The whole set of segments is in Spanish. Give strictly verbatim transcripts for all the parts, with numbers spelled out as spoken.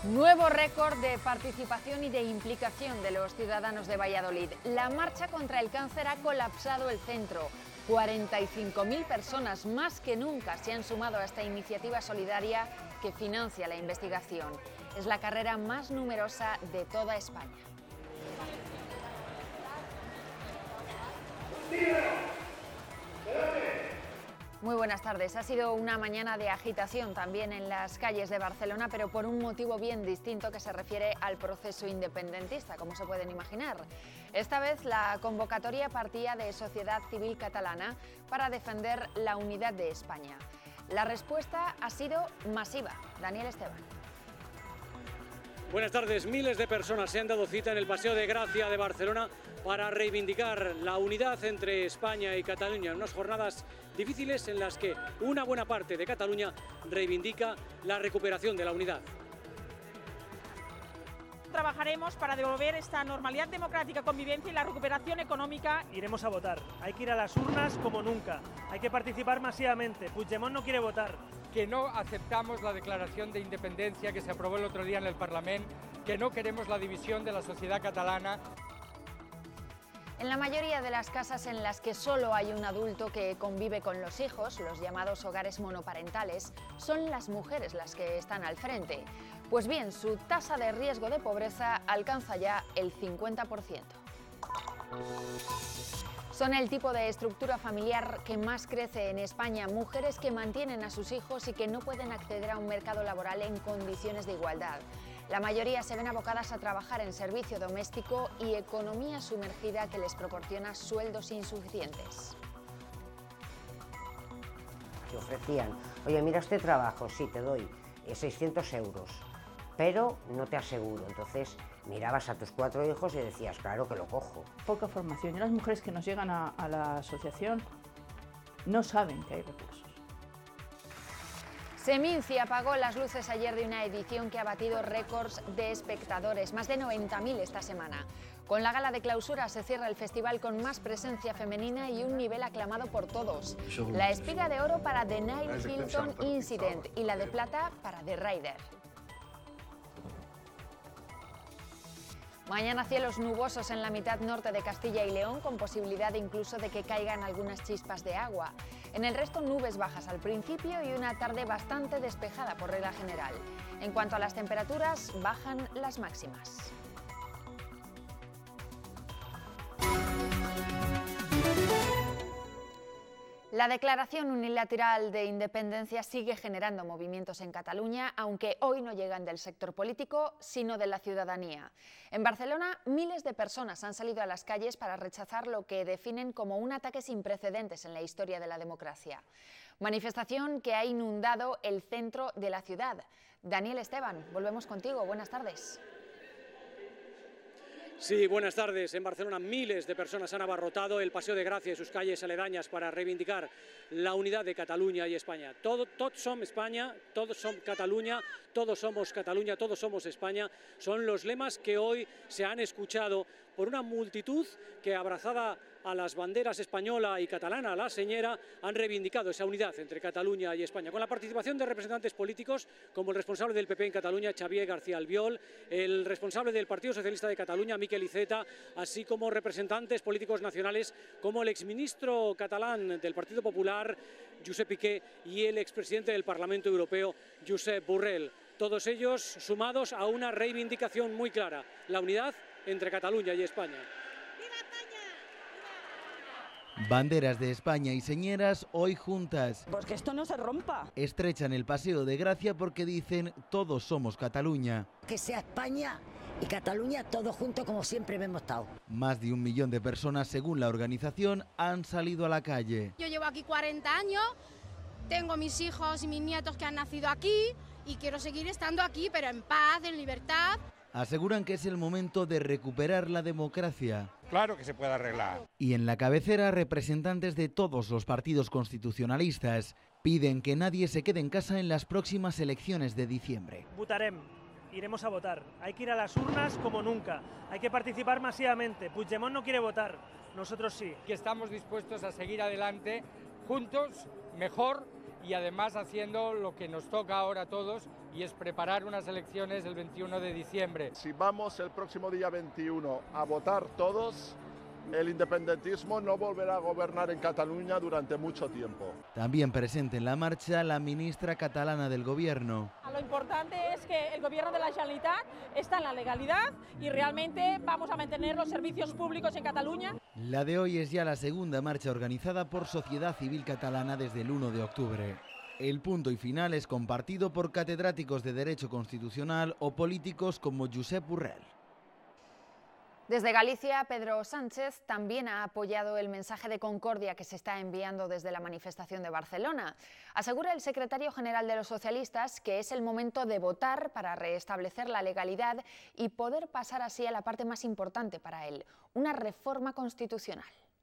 Nuevo récord de participación y de implicación de los ciudadanos de Valladolid. La marcha contra el cáncer ha colapsado el centro. cuarenta y cinco mil personas, más que nunca, se han sumado a esta iniciativa solidaria que financia la investigación. Es la carrera más numerosa de toda España. Muy buenas tardes. Ha sido una mañana de agitación también en las calles de Barcelona, pero por un motivo bien distinto que se refiere al proceso independentista, como se pueden imaginar. Esta vez la convocatoria partía de Sociedad Civil Catalana para defender la unidad de España. La respuesta ha sido masiva. Daniel Esteban. Buenas tardes. Miles de personas se han dado cita en el Paseo de Gracia de Barcelona para reivindicar la unidad entre España y Cataluña en unas jornadas difíciles en las que una buena parte de Cataluña reivindica la recuperación de la unidad. Trabajaremos para devolver esta normalidad democrática, convivencia y la recuperación económica. Iremos a votar. Hay que ir a las urnas como nunca. Hay que participar masivamente. Puigdemont no quiere votar. Que no aceptamos la declaración de independencia que se aprobó el otro día en el Parlamento, que no queremos la división de la sociedad catalana. En la mayoría de las casas en las que solo hay un adulto que convive con los hijos, los llamados hogares monoparentales, son las mujeres las que están al frente. Pues bien, su tasa de riesgo de pobreza alcanza ya el cincuenta por ciento. Son el tipo de estructura familiar que más crece en España, mujeres que mantienen a sus hijos y que no pueden acceder a un mercado laboral en condiciones de igualdad. La mayoría se ven abocadas a trabajar en servicio doméstico y economía sumergida que les proporciona sueldos insuficientes. Te ofrecían, oye, mira este trabajo, sí, te doy seiscientos euros, pero no te aseguro. Entonces mirabas a tus cuatro hijos y decías, claro que lo cojo. Poca formación y las mujeres que nos llegan a, a la asociación no saben que hay recursos. Seminci apagó las luces ayer de una edición que ha batido récords de espectadores, más de noventa mil esta semana. Con la gala de clausura se cierra el festival con más presencia femenina y un nivel aclamado por todos. La espiga de oro para The Night Hilton Incident y la de plata para The Rider. Mañana cielos nubosos en la mitad norte de Castilla y León, con posibilidad incluso de que caigan algunas chispas de agua. En el resto, nubes bajas al principio y una tarde bastante despejada por regla general. En cuanto a las temperaturas, bajan las máximas. La declaración unilateral de independencia sigue generando movimientos en Cataluña, aunque hoy no llegan del sector político, sino de la ciudadanía. En Barcelona, miles de personas han salido a las calles para rechazar lo que definen como un ataque sin precedentes en la historia de la democracia. Manifestación que ha inundado el centro de la ciudad. Daniel Esteban, volvemos contigo. Buenas tardes. Sí, buenas tardes. En Barcelona miles de personas han abarrotado el Paseo de Gracia y sus calles aledañas para reivindicar la unidad de Cataluña y España. Todo, todos somos España, todos somos Cataluña, todos somos Cataluña, todos somos España. Son los lemas que hoy se han escuchado por una multitud que, abrazada a las banderas española y catalana, la señera, han reivindicado esa unidad entre Cataluña y España, con la participación de representantes políticos como el responsable del P P en Cataluña, Xavier García Albiol, el responsable del Partido Socialista de Cataluña, Miquel Iceta, así como representantes políticos nacionales como el exministro catalán del Partido Popular, Josep Piqué, y el expresidente del Parlamento Europeo, Josep Borrell. Todos ellos sumados a una reivindicación muy clara, la unidad entre Cataluña y España. Banderas de España y señeras hoy juntas. Pues que esto no se rompa. Estrechan el Paseo de Gracia porque dicen todos somos Cataluña. Que sea España y Cataluña todos juntos como siempre hemos estado. Más de un millón de personas, según la organización, han salido a la calle. Yo llevo aquí cuarenta años, tengo mis hijos y mis nietos que han nacido aquí y quiero seguir estando aquí, pero en paz, en libertad. Aseguran que es el momento de recuperar la democracia. Claro que se puede arreglar. Y en la cabecera, representantes de todos los partidos constitucionalistas piden que nadie se quede en casa en las próximas elecciones de diciembre. Votarem, iremos a votar. Hay que ir a las urnas como nunca. Hay que participar masivamente. Puigdemont no quiere votar, nosotros sí. Que estamos dispuestos a seguir adelante juntos, mejor y además haciendo lo que nos toca ahora a todos, y es preparar unas elecciones el veintiuno de diciembre. Si vamos el próximo día veintiuno a votar todos, el independentismo no volverá a gobernar en Cataluña durante mucho tiempo. También presente en la marcha la ministra catalana del Gobierno. Lo importante es que el Gobierno de la Generalitat está en la legalidad y realmente vamos a mantener los servicios públicos en Cataluña. La de hoy es ya la segunda marcha organizada por Sociedad Civil Catalana desde el uno de octubre. El punto y final es compartido por catedráticos de Derecho Constitucional o políticos como Josep Borrell. Desde Galicia, Pedro Sánchez también ha apoyado el mensaje de concordia que se está enviando desde la manifestación de Barcelona. Asegura el secretario general de los socialistas que es el momento de votar para restablecer la legalidad y poder pasar así a la parte más importante para él, una reforma constitucional.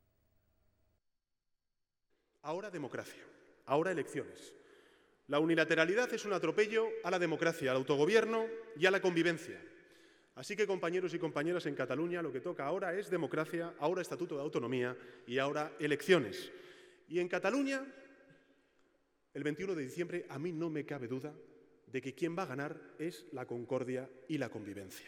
Ahora democracia, ahora elecciones. La unilateralidad es un atropello a la democracia, al autogobierno y a la convivencia. Así que, compañeros y compañeras, en Cataluña lo que toca ahora es democracia, ahora estatuto de autonomía y ahora elecciones. Y en Cataluña, el veintiuno de diciembre, a mí no me cabe duda de que quien va a ganar es la concordia y la convivencia.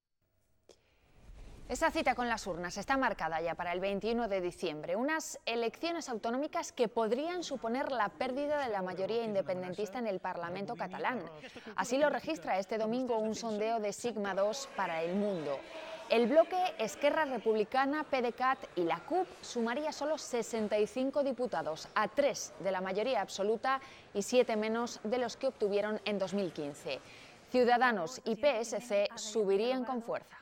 Esa cita con las urnas está marcada ya para el veintiuno de diciembre, unas elecciones autonómicas que podrían suponer la pérdida de la mayoría independentista en el Parlamento catalán. Así lo registra este domingo un sondeo de Sigma dos para El Mundo. El bloque Esquerra Republicana, PDeCAT y la C U P sumaría solo sesenta y cinco diputados, a tres de la mayoría absoluta y siete menos de los que obtuvieron en dos mil quince. Ciudadanos y P S C subirían con fuerza.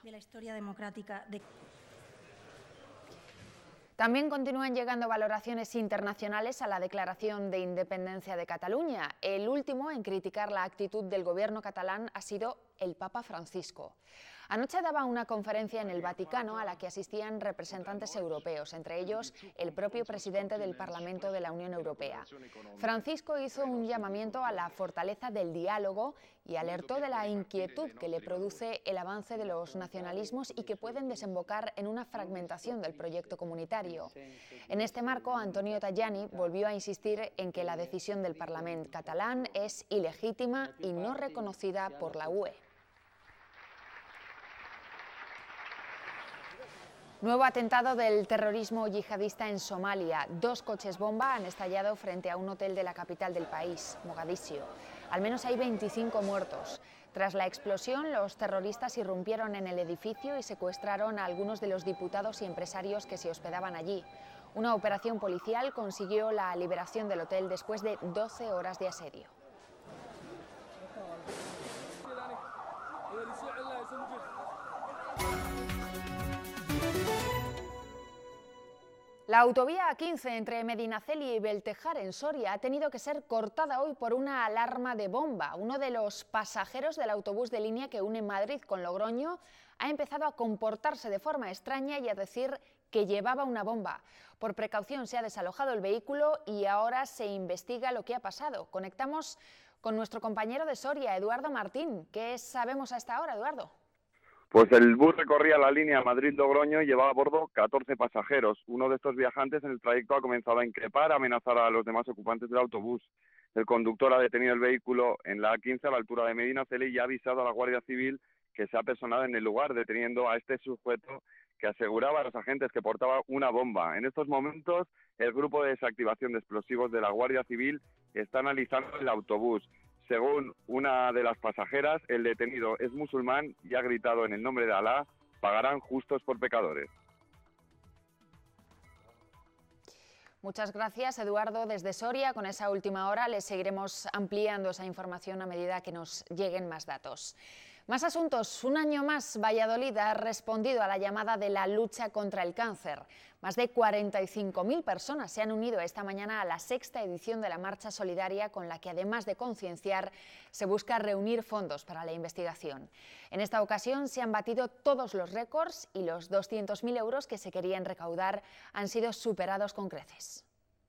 También continúan llegando valoraciones internacionales a la declaración de independencia de Cataluña. El último en criticar la actitud del gobierno catalán ha sido el Papa Francisco. Anoche daba una conferencia en el Vaticano a la que asistían representantes europeos, entre ellos el propio presidente del Parlamento de la Unión Europea. Francisco hizo un llamamiento a la fortaleza del diálogo y alertó de la inquietud que le produce el avance de los nacionalismos y que pueden desembocar en una fragmentación del proyecto comunitario. En este marco, Antonio Tajani volvió a insistir en que la decisión del Parlamento catalán es ilegítima y no reconocida por la U E. Nuevo atentado del terrorismo yihadista en Somalia. Dos coches bomba han estallado frente a un hotel de la capital del país, Mogadiscio. Al menos hay veinticinco muertos. Tras la explosión, los terroristas irrumpieron en el edificio y secuestraron a algunos de los diputados y empresarios que se hospedaban allí. Una operación policial consiguió la liberación del hotel después de doce horas de asedio. La autovía A quince entre Medinaceli y Beltejar, en Soria, ha tenido que ser cortada hoy por una alarma de bomba. Uno de los pasajeros del autobús de línea que une Madrid con Logroño ha empezado a comportarse de forma extraña y a decir que llevaba una bomba. Por precaución se ha desalojado el vehículo y ahora se investiga lo que ha pasado. Conectamos con nuestro compañero de Soria, Eduardo Martín. ¿Qué sabemos hasta ahora, Eduardo? Pues el bus recorría la línea Madrid-Logroño y llevaba a bordo catorce pasajeros. Uno de estos viajantes en el trayecto ha comenzado a increpar, a amenazar a los demás ocupantes del autobús. El conductor ha detenido el vehículo en la A quince a la altura de Medinaceli y ha avisado a la Guardia Civil que se ha personado en el lugar, deteniendo a este sujeto que aseguraba a los agentes que portaba una bomba. En estos momentos, el grupo de desactivación de explosivos de la Guardia Civil está analizando el autobús. Según una de las pasajeras, el detenido es musulmán y ha gritado en el nombre de Alá, pagarán justos por pecadores. Muchas gracias, Eduardo, desde Soria. Con esa última hora les seguiremos ampliando esa información a medida que nos lleguen más datos. Más asuntos. Un año más, Valladolid ha respondido a la llamada de la lucha contra el cáncer. Más de cuarenta y cinco mil personas se han unido esta mañana a la sexta edición de la Marcha Solidaria, con la que, además de concienciar, se busca reunir fondos para la investigación. En esta ocasión se han batido todos los récords y los doscientos mil euros que se querían recaudar han sido superados con creces.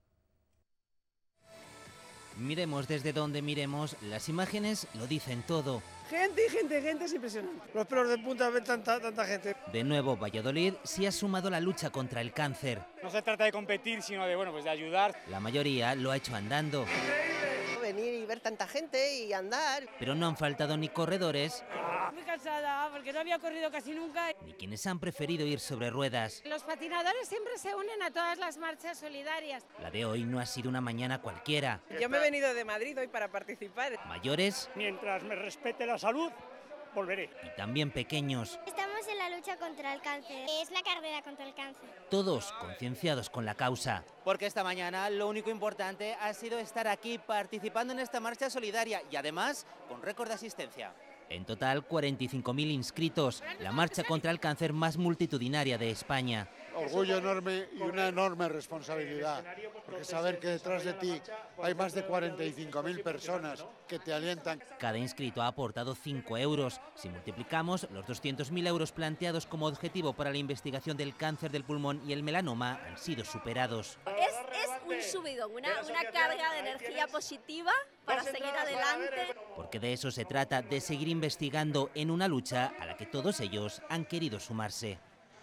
Miremos desde donde miremos, las imágenes lo dicen todo. Gente y gente, gente, es impresionante. Los pelos de punta ven tanta, tanta gente. De nuevo, Valladolid se ha sumado a la lucha contra el cáncer. No se trata de competir, sino de, bueno, pues de ayudar. La mayoría lo ha hecho andando. Increíble. venir y ver tanta gente y andar. Pero no han faltado ni corredores, Muy cansada porque no había corrido casi nunca. ni quienes han preferido ir sobre ruedas. Los patinadores siempre se unen a todas las marchas solidarias. La de hoy no ha sido una mañana cualquiera. Yo me he venido de Madrid hoy para participar. Mayores. Mientras me respete la salud, volveré. Y también pequeños. Estamos en la lucha contra el cáncer. Es la carrera contra el cáncer. Todos concienciados con la causa. Porque esta mañana lo único importante ha sido estar aquí participando en esta marcha solidaria y además con récord de asistencia. En total, cuarenta y cinco mil inscritos, la marcha contra el cáncer más multitudinaria de España. Orgullo enorme y una enorme responsabilidad, porque saber que detrás de ti hay más de cuarenta y cinco mil personas que te alientan. Cada inscrito ha aportado cinco euros. Si multiplicamos, los doscientos mil euros planteados como objetivo para la investigación del cáncer del pulmón y el melanoma han sido superados. Es, es un subidón, una, una carga de energía positiva para seguir adelante. Porque de eso se trata, de seguir investigando en una lucha a la que todos ellos han querido sumarse.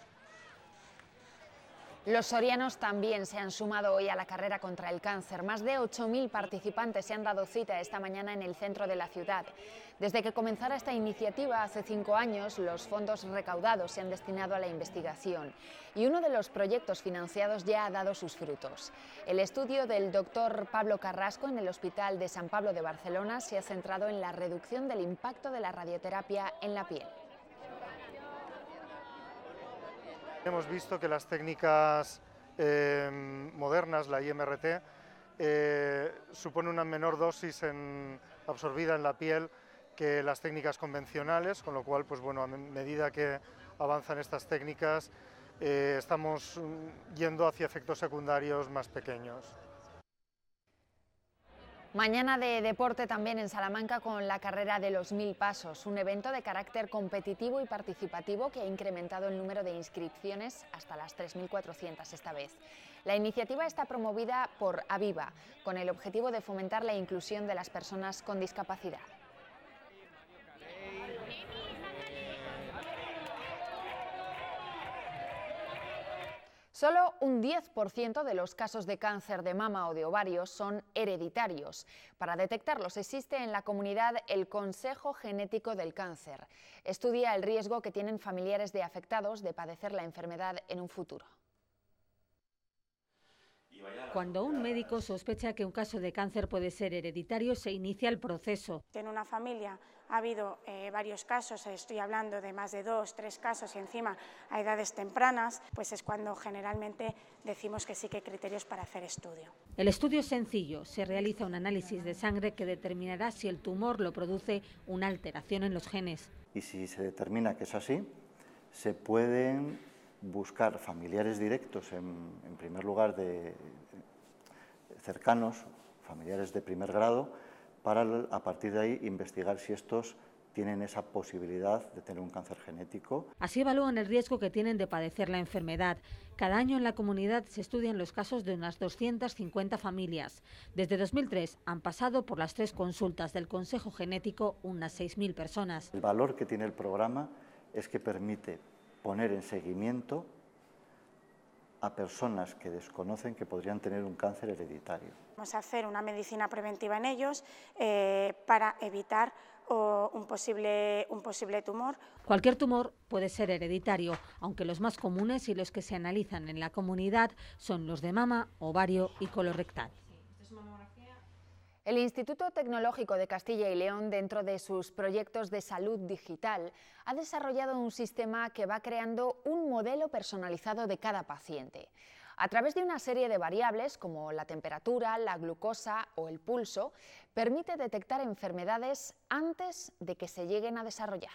Los sorianos también se han sumado hoy a la carrera contra el cáncer. Más de ocho mil participantes se han dado cita esta mañana en el centro de la ciudad. Desde que comenzara esta iniciativa hace cinco años, los fondos recaudados se han destinado a la investigación y uno de los proyectos financiados ya ha dado sus frutos. El estudio del doctor Pablo Carrasco en el Hospital de San Pablo de Barcelona se ha centrado en la reducción del impacto de la radioterapia en la piel. Hemos visto que las técnicas eh, modernas, la I M R T, eh, supone una menor dosis en, absorbida en la piel que las técnicas convencionales, con lo cual, pues bueno, a medida que avanzan estas técnicas, eh, estamos yendo hacia efectos secundarios más pequeños. Mañana de deporte también en Salamanca con la carrera de los mil pasos, un evento de carácter competitivo y participativo que ha incrementado el número de inscripciones hasta las tres mil cuatrocientas esta vez. La iniciativa está promovida por Aviva, con el objetivo de fomentar la inclusión de las personas con discapacidad. Solo un diez por ciento de los casos de cáncer de mama o de ovario son hereditarios. Para detectarlos existe en la comunidad el Consejo Genético del Cáncer. Estudia el riesgo que tienen familiares de afectados de padecer la enfermedad en un futuro. Cuando un médico sospecha que un caso de cáncer puede ser hereditario, se inicia el proceso. En una familia ha habido eh, varios casos, estoy hablando de más de dos, tres casos y encima a edades tempranas, pues es cuando generalmente decimos que sí que hay criterios para hacer estudio. El estudio es sencillo, se realiza un análisis de sangre que determinará si el tumor lo produce una alteración en los genes. Y si se determina que es así, se pueden buscar familiares directos, en, en primer lugar de cercanos, familiares de primer grado, para a partir de ahí investigar si estos tienen esa posibilidad de tener un cáncer genético. Así evalúan el riesgo que tienen de padecer la enfermedad. Cada año en la comunidad se estudian los casos de unas doscientas cincuenta familias. Desde dos mil tres han pasado por las tres consultas del Consejo Genético unas seis mil personas. El valor que tiene el programa es que permite poner en seguimiento a personas que desconocen que podrían tener un cáncer hereditario. Vamos a hacer una medicina preventiva en ellos eh, para evitar oh, un, posible, un posible tumor. Cualquier tumor puede ser hereditario, aunque los más comunes y los que se analizan en la comunidad son los de mama, ovario y colorectal. El Instituto Tecnológico de Castilla y León, dentro de sus proyectos de salud digital, ha desarrollado un sistema que va creando un modelo personalizado de cada paciente. A través de una serie de variables como la temperatura, la glucosa o el pulso, permite detectar enfermedades antes de que se lleguen a desarrollar.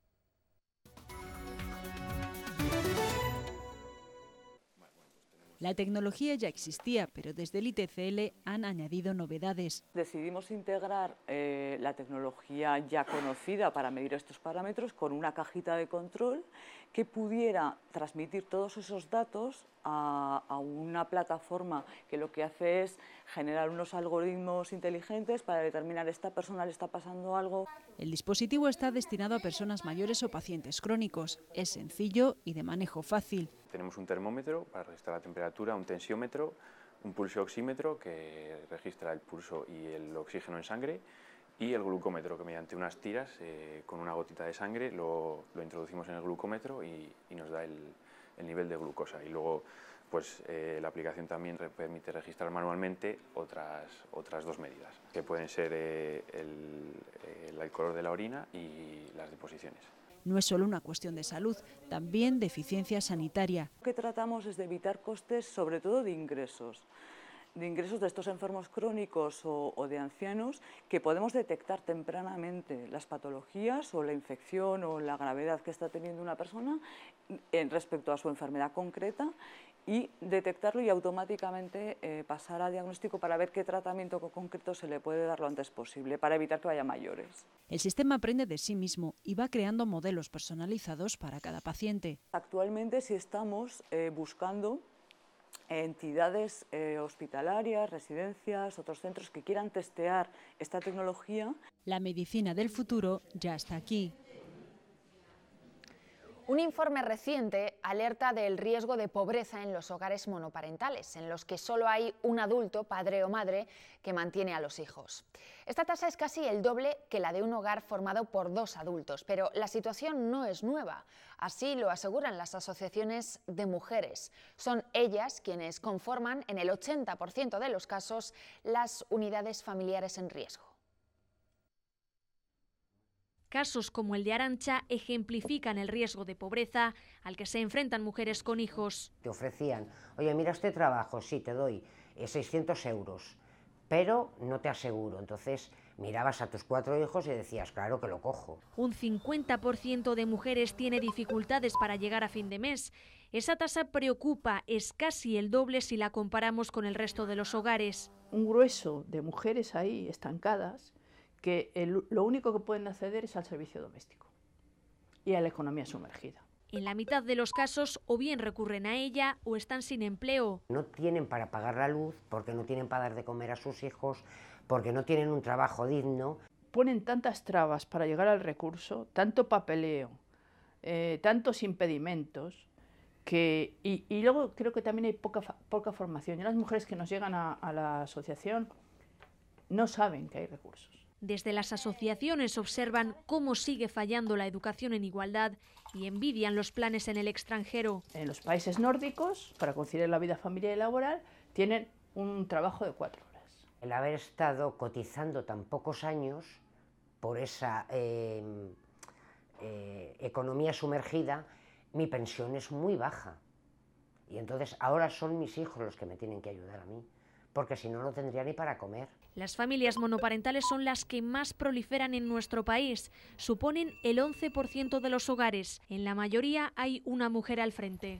La tecnología ya existía, pero desde el I T C L han añadido novedades. Decidimos integrar eh, la tecnología ya conocida para medir estos parámetros con una cajita de control que pudiera transmitir todos esos datos a, a una plataforma que lo que hace es generar unos algoritmos inteligentes para determinar esta persona le está pasando algo. El dispositivo está destinado a personas mayores o pacientes crónicos. Es sencillo y de manejo fácil. Tenemos un termómetro para registrar la temperatura, un tensiómetro, un pulso oxímetro que registra el pulso y el oxígeno en sangre, y el glucómetro, que mediante unas tiras eh, con una gotita de sangre lo, lo introducimos en el glucómetro y, y nos da el, el nivel de glucosa. Y luego pues, eh, la aplicación también permite registrar manualmente otras, otras dos medidas, que pueden ser eh, el, el, el color de la orina y las deposiciones. No es solo una cuestión de salud, también de eficiencia sanitaria. Lo que tratamos es de evitar costes, sobre todo de ingresos. de ingresos de estos enfermos crónicos o, o de ancianos, que podemos detectar tempranamente las patologías o la infección o la gravedad que está teniendo una persona en respecto a su enfermedad concreta, y detectarlo y automáticamente eh, pasar a diagnóstico para ver qué tratamiento concreto se le puede dar lo antes posible, para evitar que vaya a mayores. El sistema aprende de sí mismo y va creando modelos personalizados para cada paciente. Actualmente sí estamos eh, buscando entidades eh, hospitalarias, residencias, otros centros que quieran testear esta tecnología. La medicina del futuro ya está aquí. Un informe reciente alerta del riesgo de pobreza en los hogares monoparentales, en los que solo hay un adulto, padre o madre, que mantiene a los hijos. Esta tasa es casi el doble que la de un hogar formado por dos adultos, pero la situación no es nueva. Así lo aseguran las asociaciones de mujeres. Son ellas quienes conforman, en el ochenta por ciento de los casos, las unidades familiares en riesgo. Casos como el de Arantxa ejemplifican el riesgo de pobreza al que se enfrentan mujeres con hijos. Te ofrecían, oye, mira este trabajo, sí, te doy eh, seiscientos euros, pero no te aseguro. Entonces mirabas a tus cuatro hijos y decías, claro que lo cojo. Un cincuenta por ciento de mujeres tiene dificultades para llegar a fin de mes. Esa tasa preocupa, es casi el doble si la comparamos con el resto de los hogares. Un grueso de mujeres ahí estancadas, que el, lo único que pueden acceder es al servicio doméstico y a la economía sumergida. En la mitad de los casos o bien recurren a ella o están sin empleo. No tienen para pagar la luz, porque no tienen para dar de comer a sus hijos, porque no tienen un trabajo digno. Ponen tantas trabas para llegar al recurso, tanto papeleo, eh, tantos impedimentos, que, y, y luego creo que también hay poca, poca formación. Y las mujeres que nos llegan a, a la asociación no saben que hay recursos. Desde las asociaciones observan cómo sigue fallando la educación en igualdad y envidian los planes en el extranjero. En los países nórdicos, para conciliar la vida familiar y laboral, tienen un trabajo de cuatro horas. El haber estado cotizando tan pocos años por esa eh, eh, economía sumergida, mi pensión es muy baja. Y entonces ahora son mis hijos los que me tienen que ayudar a mí, porque si no, no tendría ni para comer. Las familias monoparentales son las que más proliferan en nuestro país. Suponen el once por ciento de los hogares. En la mayoría hay una mujer al frente.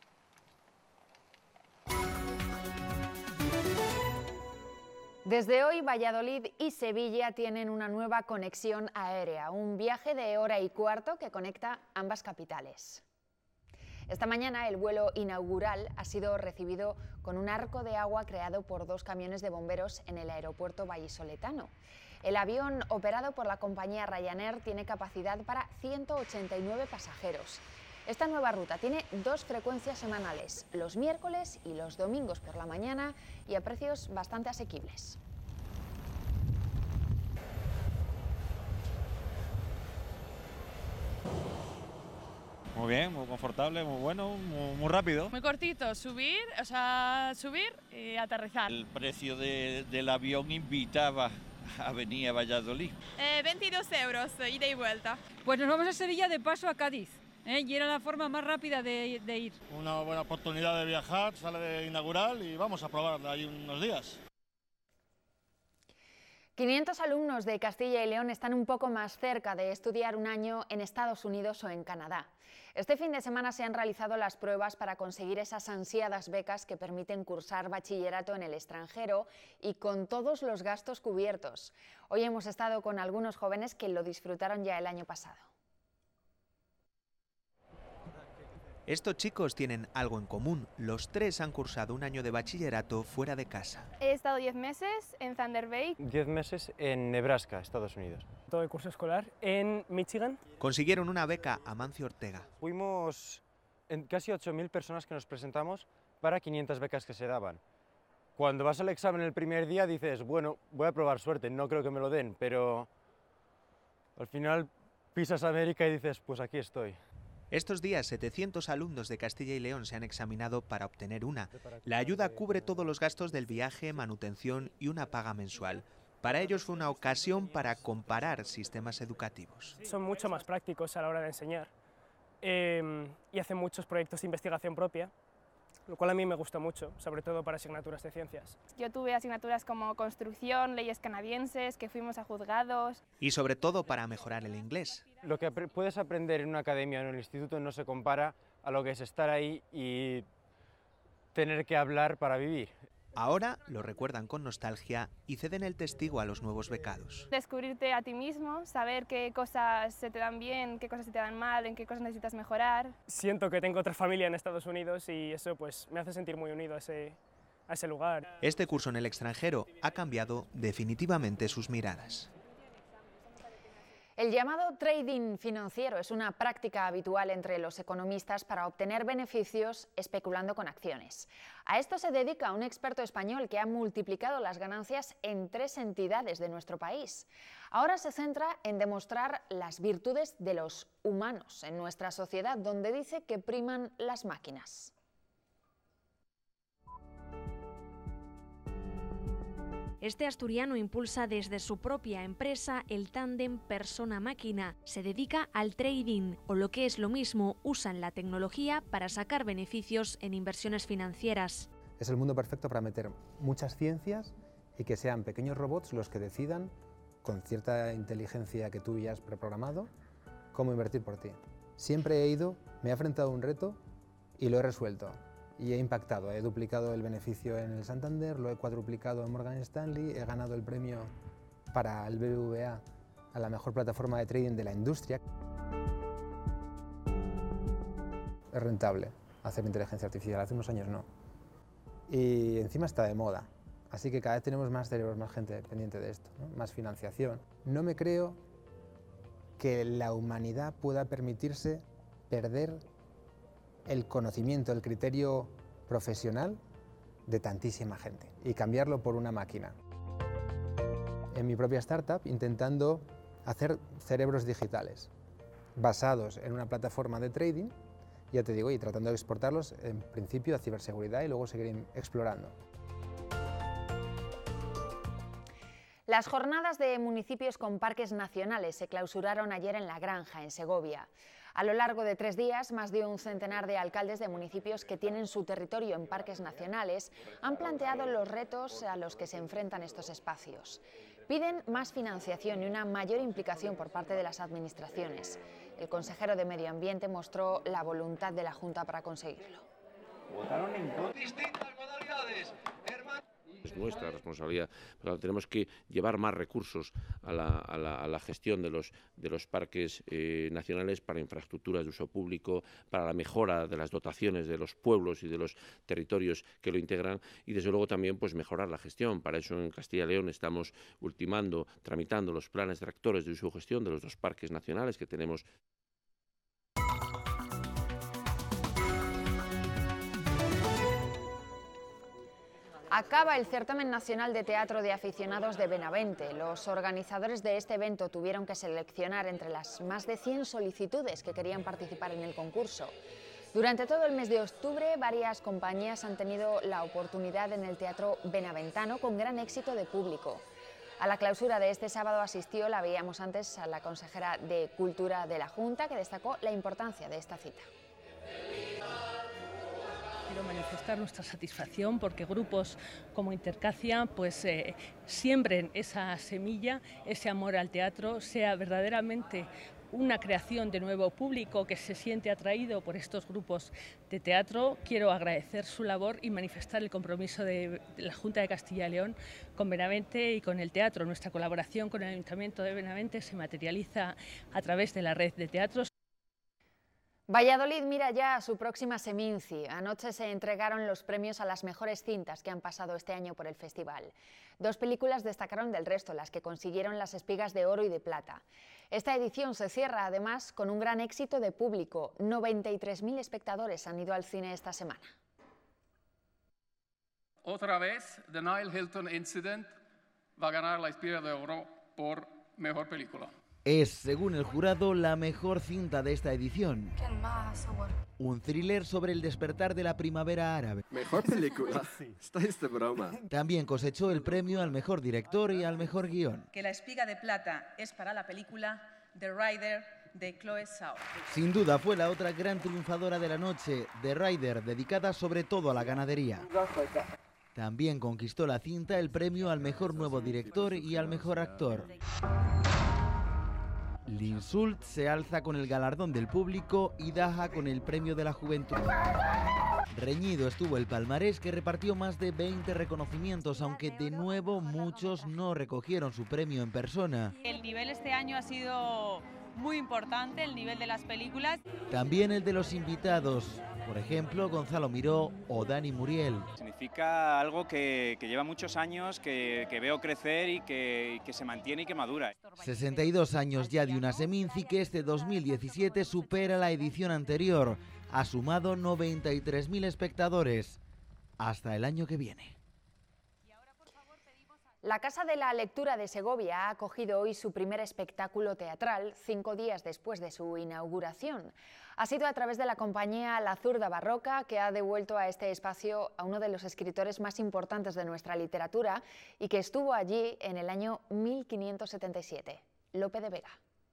Desde hoy, Valladolid y Sevilla tienen una nueva conexión aérea, un viaje de hora y cuarto que conecta ambas capitales. Esta mañana el vuelo inaugural ha sido recibido con un arco de agua creado por dos camiones de bomberos en el aeropuerto vallisoletano. El avión, operado por la compañía Ryanair, tiene capacidad para ciento ochenta y nueve pasajeros. Esta nueva ruta tiene dos frecuencias semanales, los miércoles y los domingos por la mañana, y a precios bastante asequibles. Muy bien, muy confortable, muy bueno, muy, muy rápido. Muy cortito, subir, o sea, subir y aterrizar. El precio de, del avión invitaba a venir a Valladolid. Eh, veintidós euros, ida y vuelta. Pues nos vamos a Sevilla de paso a Cádiz, ¿eh? Y era la forma más rápida de, de ir. Una buena oportunidad de viajar, sale de inaugural y vamos a probarla ahí unos días. quinientos alumnos de Castilla y León están un poco más cerca de estudiar un año en Estados Unidos o en Canadá. Este fin de semana se han realizado las pruebas para conseguir esas ansiadas becas que permiten cursar bachillerato en el extranjero y con todos los gastos cubiertos. Hoy hemos estado con algunos jóvenes que lo disfrutaron ya el año pasado. Estos chicos tienen algo en común. Los tres han cursado un año de bachillerato fuera de casa. He estado diez meses en Thunder Bay. diez meses en Nebraska, Estados Unidos. Todo el curso escolar en Michigan. Consiguieron una beca a Amancio Ortega. Fuimos en casi ocho mil personas que nos presentamos para quinientas becas que se daban. Cuando vas al examen el primer día dices, bueno, voy a probar suerte, no creo que me lo den, pero al final pisas América y dices, pues aquí estoy. Estos días, setecientos alumnos de Castilla y León se han examinado para obtener una. La ayuda cubre todos los gastos del viaje, manutención y una paga mensual. Para ellos fue una ocasión para comparar sistemas educativos. Son mucho más prácticos a la hora de enseñar eh, y hacen muchos proyectos de investigación propia, lo cual a mí me gusta mucho, sobre todo para asignaturas de ciencias. Yo tuve asignaturas como construcción, leyes canadienses, que fuimos a juzgados. Y sobre todo para mejorar el inglés. Lo que puedes aprender en una academia o en el instituto no se compara a lo que es estar ahí y tener que hablar para vivir. Ahora lo recuerdan con nostalgia y ceden el testigo a los nuevos becados. Descubrirte a ti mismo, saber qué cosas se te dan bien, qué cosas se te dan mal, en qué cosas necesitas mejorar. Siento que tengo otra familia en Estados Unidos y eso pues me hace sentir muy unido a ese, a ese lugar. Este curso en el extranjero ha cambiado definitivamente sus miradas. El llamado trading financiero es una práctica habitual entre los economistas para obtener beneficios especulando con acciones. A esto se dedica un experto español que ha multiplicado las ganancias en tres entidades de nuestro país. Ahora se centra en demostrar las virtudes de los humanos en nuestra sociedad, donde dice que priman las máquinas. Este asturiano impulsa desde su propia empresa el tándem persona-máquina. Se dedica al trading, o lo que es lo mismo, usan la tecnología para sacar beneficios en inversiones financieras. Es el mundo perfecto para meter muchas ciencias y que sean pequeños robots los que decidan, con cierta inteligencia que tú ya has preprogramado, cómo invertir por ti. Siempre he ido, me he enfrentado a un reto y lo he resuelto. Y he impactado, he duplicado el beneficio en el Santander, lo he cuadruplicado en Morgan Stanley, he ganado el premio para el B B V A a la mejor plataforma de trading de la industria. Es rentable hacer inteligencia artificial, hace unos años no. Y encima está de moda, así que cada vez tenemos más cerebros, más gente pendiente de esto, ¿no? Más financiación. No me creo que la humanidad pueda permitirse perder el conocimiento, el criterio profesional de tantísima gente y cambiarlo por una máquina. En mi propia startup, intentando hacer cerebros digitales basados en una plataforma de trading, ya te digo, y tratando de exportarlos en principio a ciberseguridad y luego seguir explorando. Las jornadas de municipios con parques nacionales se clausuraron ayer en La Granja, en Segovia. A lo largo de tres días, más de un centenar de alcaldes de municipios que tienen su territorio en parques nacionales han planteado los retos a los que se enfrentan estos espacios. Piden más financiación y una mayor implicación por parte de las administraciones. El consejero de Medio Ambiente mostró la voluntad de la Junta para conseguirlo. Votaron en contra. Distintas modalidades. Es nuestra responsabilidad, pero tenemos que llevar más recursos a la, a la, a la gestión de los, de los parques eh, nacionales para infraestructuras de uso público, para la mejora de las dotaciones de los pueblos y de los territorios que lo integran y desde luego también pues mejorar la gestión. Para eso en Castilla y León estamos ultimando, tramitando los planes directores de uso y gestión de los dos parques nacionales que tenemos. Acaba el certamen nacional de teatro de aficionados de Benavente. Los organizadores de este evento tuvieron que seleccionar entre las más de cien solicitudes que querían participar en el concurso. Durante todo el mes de octubre, varias compañías han tenido la oportunidad en el Teatro Benaventano con gran éxito de público. A la clausura de este sábado asistió, la veíamos antes, a la consejera de Cultura de la Junta, que destacó la importancia de esta cita. Quiero manifestar nuestra satisfacción porque grupos como Intercacia pues, eh, siembren esa semilla, ese amor al teatro, sea verdaderamente una creación de nuevo público que se siente atraído por estos grupos de teatro. Quiero agradecer su labor y manifestar el compromiso de la Junta de Castilla y León con Benavente y con el teatro. Nuestra colaboración con el Ayuntamiento de Benavente se materializa a través de la red de teatros. Valladolid mira ya a su próxima Seminci. Anoche se entregaron los premios a las mejores cintas que han pasado este año por el festival. Dos películas destacaron del resto, las que consiguieron las espigas de oro y de plata. Esta edición se cierra además con un gran éxito de público. noventa y tres mil espectadores han ido al cine esta semana. Otra vez, The Niall Hilton Incident va a ganar la Espiga de Oro por mejor película. Es, según el jurado, la mejor cinta de esta edición. Un thriller sobre el despertar de la primavera árabe. Mejor película. Estáis de broma. También cosechó el premio al mejor director y al mejor guión. Que la Espiga de Plata es para la película The Rider de Chloe Zhao. Sin duda fue la otra gran triunfadora de la noche, The Rider, dedicada sobre todo a la ganadería. También conquistó la cinta el premio al mejor nuevo director y al mejor actor. L'Insult se alza con el galardón del público y Daha con el premio de la juventud. Reñido estuvo el palmarés, que repartió más de veinte reconocimientos, aunque de nuevo muchos no recogieron su premio en persona. El nivel este año ha sido muy importante, el nivel de las películas. También el de los invitados, por ejemplo, Gonzalo Miró o Dani Muriel. Significa algo que, que lleva muchos años, que, que veo crecer y que, que se mantiene y que madura. sesenta y dos años ya de una Seminci que este dos mil diecisiete supera la edición anterior. Ha sumado noventa y tres mil espectadores. Hasta el año que viene. La Casa de la Lectura de Segovia ha acogido hoy su primer espectáculo teatral, cinco días después de su inauguración. Ha sido a través de la compañía La Zurda Barroca, que ha devuelto a este espacio a uno de los escritores más importantes de nuestra literatura y que estuvo allí en el año mil quinientos setenta y siete, Lope de Vega.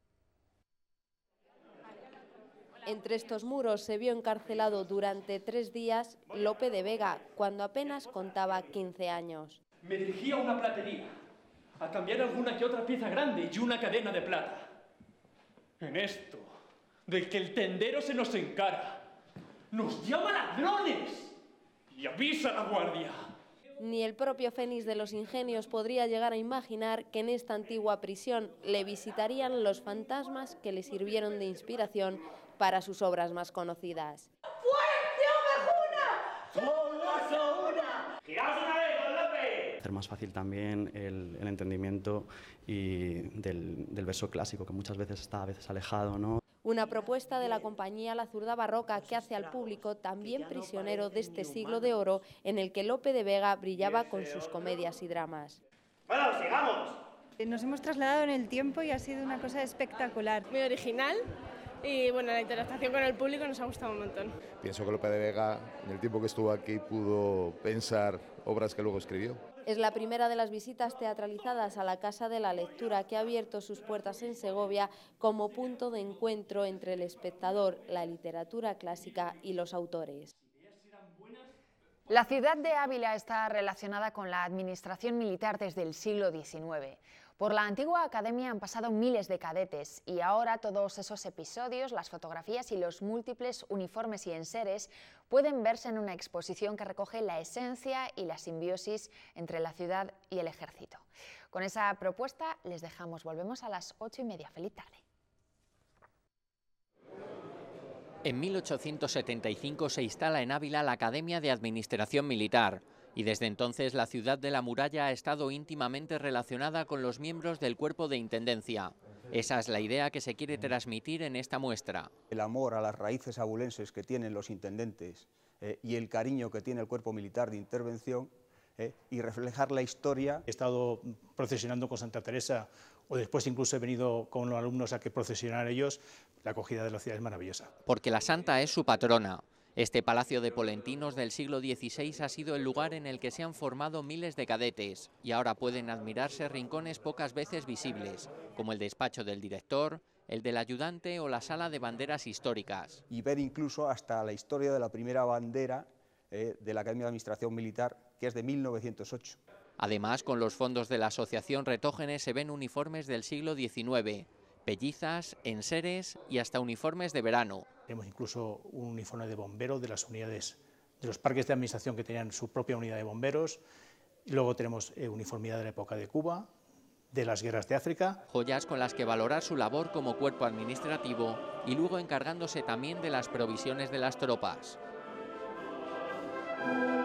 Entre estos muros se vio encarcelado durante tres días Lope de Vega, cuando apenas contaba quince años. Me dirigí a una platería a cambiar alguna que otra pieza grande y una cadena de plata. En esto, del que el tendero se nos encara, nos llama ladrones y avisa a la guardia. Ni el propio Fénix de los Ingenios podría llegar a imaginar que en esta antigua prisión le visitarían los fantasmas que le sirvieron de inspiración para sus obras más conocidas. ¡Fuerte, ovejuna! ¡Somos una! ¡Giraos una vez, don Lope! Hacer más fácil también el, el entendimiento y del, del verso clásico, que muchas veces está a veces alejado, ¿no? Una propuesta de la compañía La Zurda Barroca que hace al público también prisionero de este siglo de oro en el que Lope de Vega brillaba con sus comedias y dramas. ¡Bueno, sigamos! Nos hemos trasladado en el tiempo y ha sido una cosa espectacular. Muy original y bueno, la interacción con el público nos ha gustado un montón. Pienso que Lope de Vega, en el tiempo que estuvo aquí, pudo pensar obras que luego escribió. Es la primera de las visitas teatralizadas a la Casa de la Lectura que ha abierto sus puertas en Segovia como punto de encuentro entre el espectador, la literatura clásica y los autores. La ciudad de Ávila está relacionada con la administración militar desde el siglo diecinueve. Por la antigua academia han pasado miles de cadetes y ahora todos esos episodios, las fotografías y los múltiples uniformes y enseres pueden verse en una exposición que recoge la esencia y la simbiosis entre la ciudad y el ejército. Con esa propuesta les dejamos, volvemos a las ocho y media. Feliz tarde. En mil ochocientos setenta y cinco se instala en Ávila la Academia de Administración Militar y desde entonces la ciudad de la muralla ha estado íntimamente relacionada con los miembros del cuerpo de intendencia. Esa es la idea que se quiere transmitir en esta muestra. El amor a las raíces abulenses que tienen los intendentes eh, y el cariño que tiene el cuerpo militar de intervención eh, y reflejar la historia. He estado procesionando con Santa Teresa o después incluso he venido con los alumnos a que procesionaran ellos. La acogida de la ciudad es maravillosa. Porque la santa es su patrona. Este palacio de Polentinos del siglo dieciséis ha sido el lugar en el que se han formado miles de cadetes y ahora pueden admirarse rincones pocas veces visibles, como el despacho del director, el del ayudante o la sala de banderas históricas. Y ver incluso hasta la historia de la primera bandera eh, de la Academia de Administración Militar, que es de mil novecientos ocho. Además, con los fondos de la Asociación Retógenes se ven uniformes del siglo diecinueve, pellizas, enseres y hasta uniformes de verano. Tenemos incluso un uniforme de bomberos de las unidades, de los parques de administración que tenían su propia unidad de bomberos. Y luego tenemos eh, uniformidad de la época de Cuba, de las guerras de África. Joyas con las que valorar su labor como cuerpo administrativo y luego encargándose también de las provisiones de las tropas.